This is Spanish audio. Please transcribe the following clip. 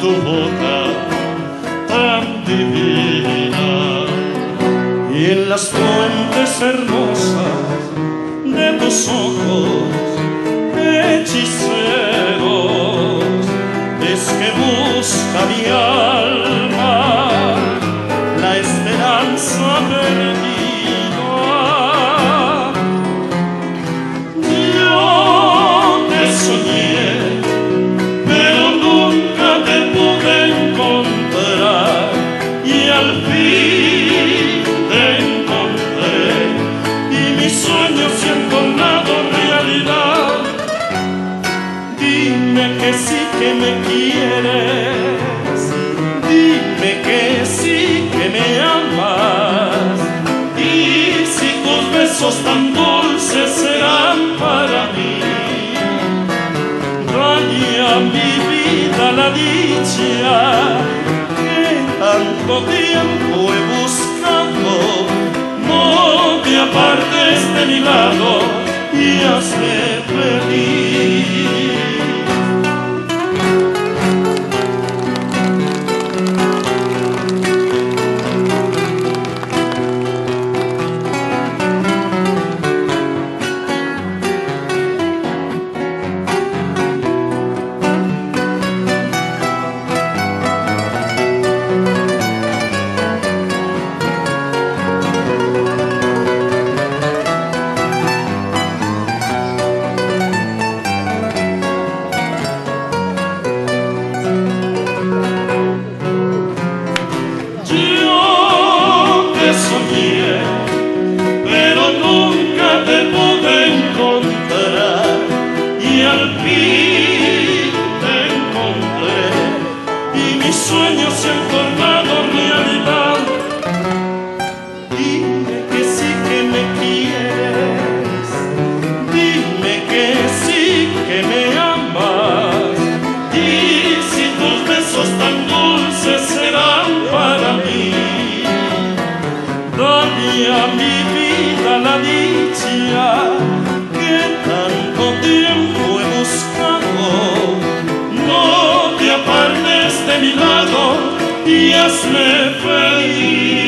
tu boca tan divina y en las fuentes hermosas de tus ojos hechiceros es que busca mi alma la esperanza perdida. Yo te soñé, pero nunca te pude encontrar y al fin te encontré y mis sueños se han tornado realidad. Dime que sí que me quieres, dime que sí que me amas y si tus besos tan dulces serán para mí. Daña mi vida la dicha que tanto tiempo he buscado, no te apartes de mi lado y hazme feliz. Soñé, pero nunca te pude encontrar y al fin te encontré y mis sueños se han tornado realidad. Dime que sí que me quieres, dime que sí que me amas y si tus besos tan dulces serán para mí. Dame a mi vida la dicha que tanto tiempo he buscado, no te apartes de mi lado y hazme feliz.